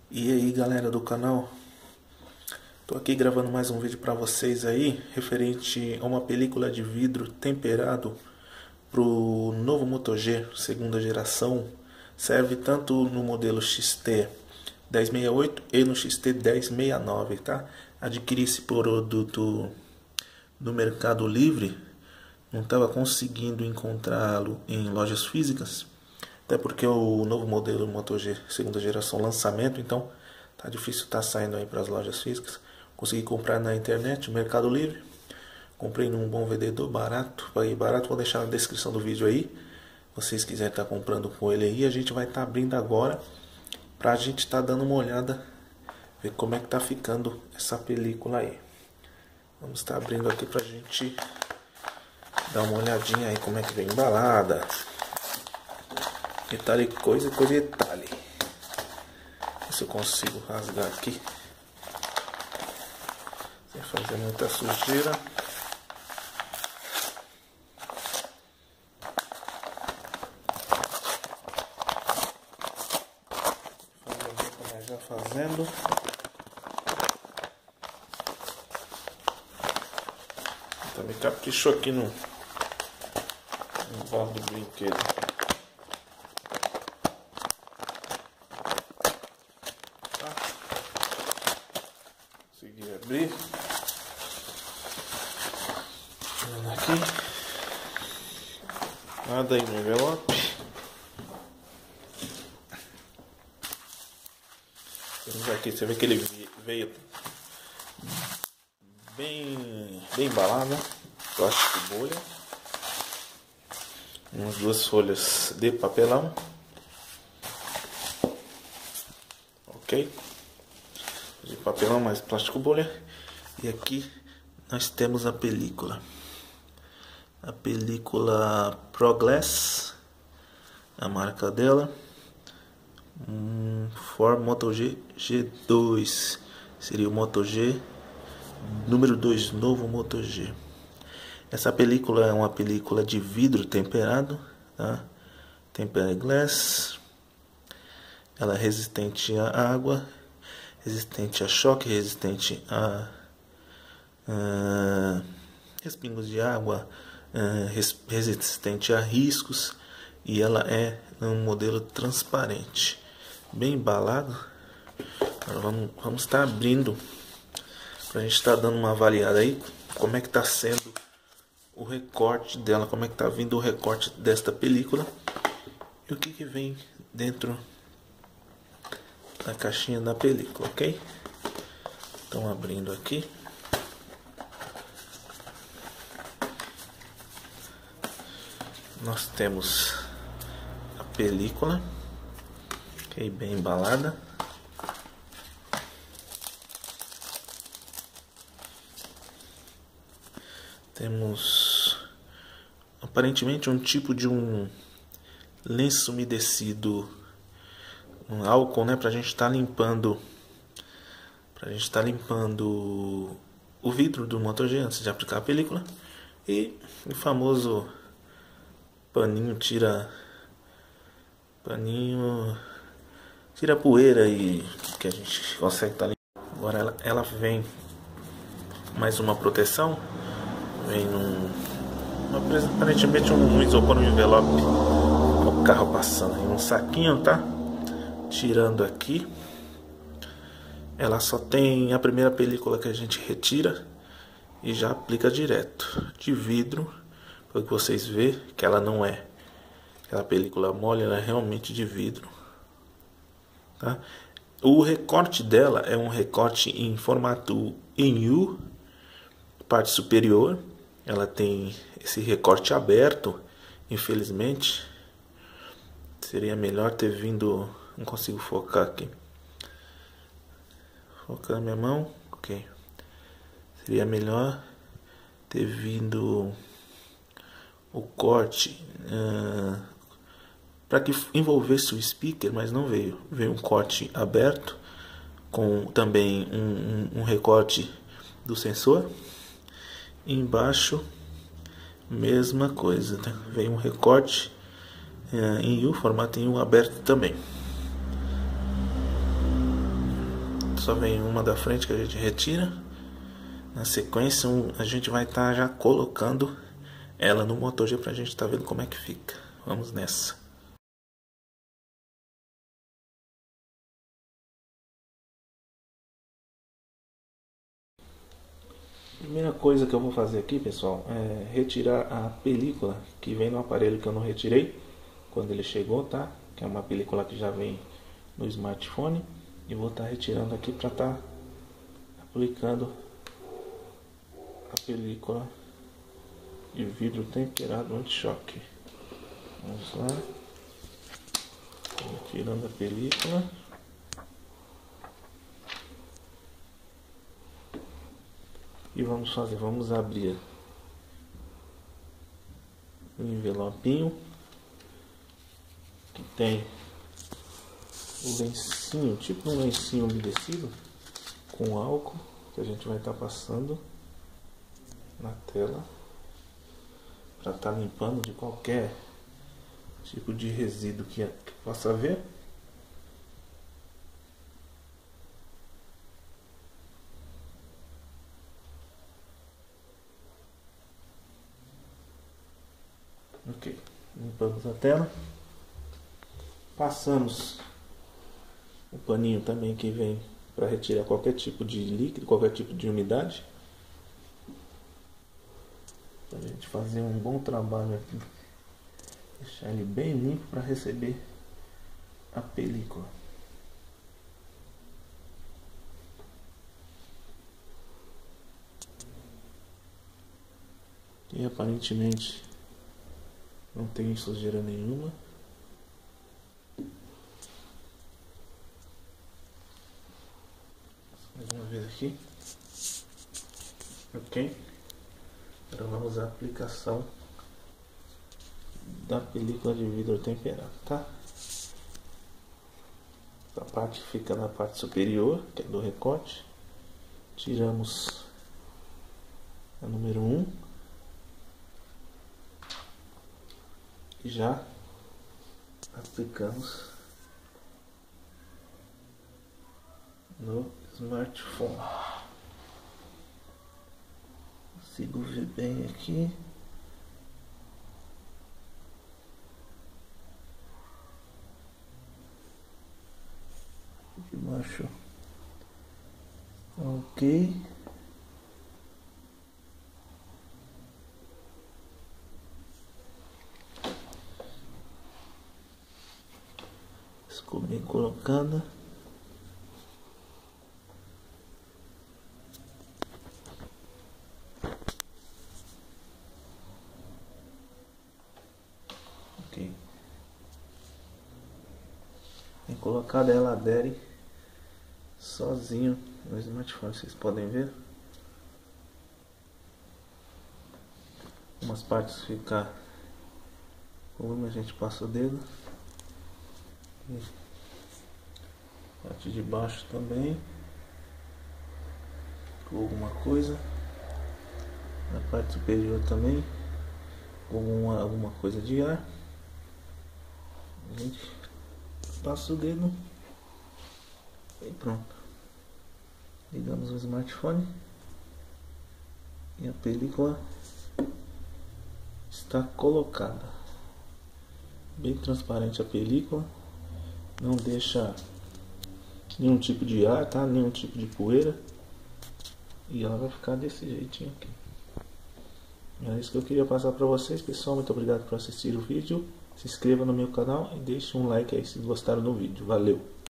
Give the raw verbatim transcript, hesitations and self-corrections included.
E aí galera do canal, tô aqui gravando mais um vídeo para vocês aí, referente a uma película de vidro temperado pro novo Moto G segunda geração. Serve tanto no modelo X T dez sessenta e oito e no X T dez sessenta e nove, tá? Adquiri esse produto no Mercado Livre, não estava conseguindo encontrá-lo em lojas físicas. Até porque o novo modelo Moto G segunda geração lançamento, então tá difícil estar tá saindo aí para as lojas físicas. Consegui comprar na internet, no Mercado Livre. Comprei num bom vendedor, barato, paguei barato, vou deixar na descrição do vídeo aí. Se vocês quiserem estar tá comprando com ele aí, a gente vai estar tá abrindo agora pra gente estar tá dando uma olhada, ver como é que tá ficando essa película aí. Vamos estar tá abrindo aqui pra gente dar uma olhadinha aí como é que vem embalada. Detalhe, coisa, coisa, detalhe. Ver se eu consigo rasgar aqui sem fazer muita sujeira. Já fazendo. Também caprichou aqui no, no barro do brinquedo. Consegui abrir. Olha aqui. Nada aí no envelope. Temos aqui, você vê que ele veio bem, bem embalado, plástico bolha. Umas duas folhas de papelão. Ok. De papelão mais plástico bolha. E aqui nós temos a película. A película Pro Glass, a marca dela. Um Ford Moto G G dois. Seria o Moto G número dois, novo Moto G. Essa película é uma película de vidro temperado, tá? Tempered Glass. Ela é resistente à água, resistente a choque, resistente a, a respingos de água, a, res, resistente a riscos, e ela é um modelo transparente, bem embalado. Agora vamos, vamos estar abrindo para a gente estar dando uma avaliada aí, como é que está sendo o recorte dela, como é que está vindo o recorte desta película e o que que vem dentro da caixinha da película, ok? Então abrindo aqui. Nós temos a película, ok, bem embalada. Temos aparentemente um tipo de um lenço umedecido, um álcool, né, pra gente estar tá limpando, pra gente estar tá limpando o vidro do Moto G antes de aplicar a película. E o famoso paninho tira paninho tira a poeira e que a gente consegue estar tá limpando. Agora ela, ela vem mais uma proteção, vem num aparentemente um isopor, um envelope, o carro passando em um saquinho, tá? Tirando aqui, ela só tem a primeira película que a gente retira e já aplica direto, de vidro, para que vocês vejam que ela não é aquela película mole, ela é realmente de vidro, tá? O recorte dela é um recorte em formato em U, parte superior. Ela tem esse recorte aberto, infelizmente. Seria melhor ter vindo... Não consigo focar aqui. Focar na minha mão. Ok. Seria melhor ter vindo o corte uh, para que envolvesse o speaker, mas não veio. Veio um corte aberto com também um, um, um recorte do sensor. Embaixo, mesma coisa, tá? Vem um recorte uh, em U, formato em U aberto também. só vem uma da frente que a gente retira. Na sequência a gente vai estar tá já colocando ela no Moto G pra gente estar tá vendo como é que fica. Vamos nessa. Primeira coisa que eu vou fazer aqui, pessoal, é retirar a película que vem no aparelho que eu não retirei quando ele chegou, tá? Que é uma película que já vem no smartphone. E vou estar tá retirando aqui para estar tá aplicando a película de vidro temperado anti-choque. Vamos lá, retirando a película. E vamos fazer, vamos abrir o envelopinho que tem o lencinho, tipo um lencinho umedecido com álcool que a gente vai estar tá passando na tela para estar tá limpando de qualquer tipo de resíduo que, que possa haver. Ok, limpamos a tela, passamos o paninho também que vem para retirar qualquer tipo de líquido, qualquer tipo de umidade, para a gente fazer um bom trabalho aqui, deixar ele bem limpo para receber a película. E aparentemente não tem sujeira nenhuma. Mais uma vez aqui. Ok. Agora vamos à aplicação da película de vidro temperado, tá? A parte fica na parte superior, que é do recorte. Tiramos a número um. E já aplicamos no smartphone. Consigo ver bem aqui. De baixo. Ok. Ficou bem colocada. Ok. Bem colocada, ela adere sozinho no smartphone, vocês podem ver. Umas partes ficam como a gente passa o dedo. Parte de baixo também com alguma coisa, na parte superior também alguma, alguma coisa de ar. A gente passa o dedo e pronto. Ligamos o smartphone e a película está colocada. Bem transparente a película, não deixa nenhum tipo de ar, tá? Nenhum tipo de poeira. E ela vai ficar desse jeitinho aqui. É isso que eu queria passar para vocês, pessoal. Muito obrigado por assistir o vídeo. Se inscreva no meu canal e deixe um like aí se gostaram do vídeo. Valeu!